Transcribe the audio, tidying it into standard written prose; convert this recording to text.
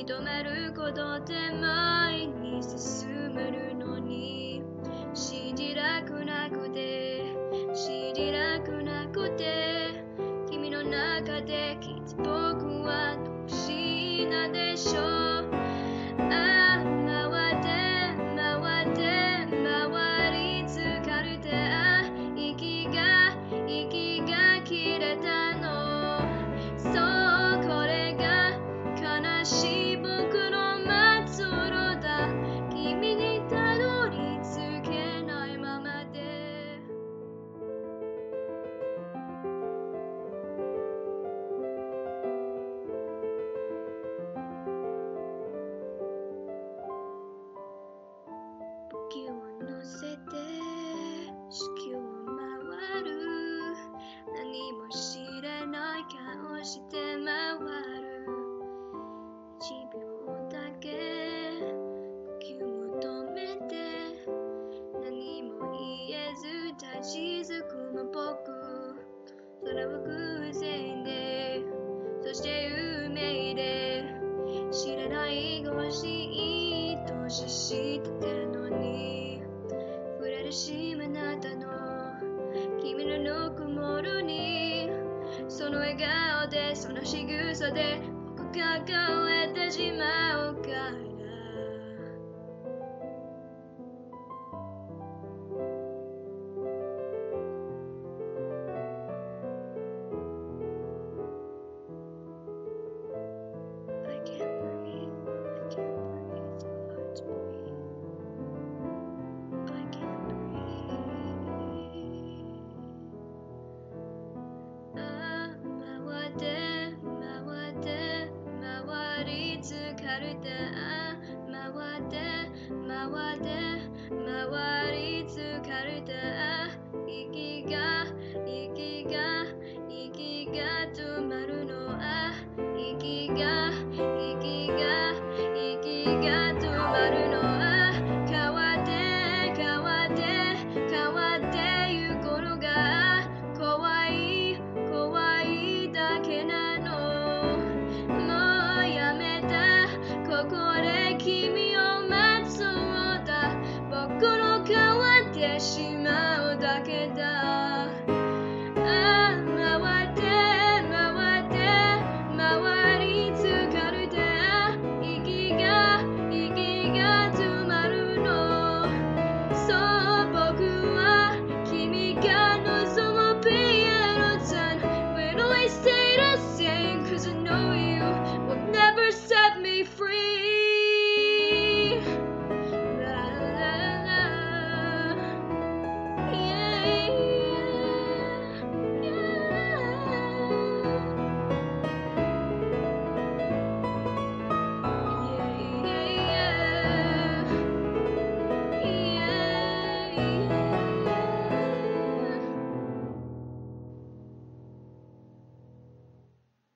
止めることって前に進めるのに信じらくなくて信じらくなくて君の中できっと僕は独身なんでしょう。ああ回って回って回り疲れて息が切れたの。そうこれが悲しい僕の末路だ。君にたどり着けないままで気を乗せて地球を回る。何も知れない顔して回る。1秒だけ呼吸を止めて何も言えず立ちすくむ僕。それは偶然でそして運命で知らない欲しいとしてたのに触れるしまなたの君のぬくもるにその笑顔でその仕草で僕が変えてしまうから。I can't breathe, I can't breathe, so hard to breathe. I can't breathe. 回って回って回り疲れて回って回って回り疲れて息が止まるの息が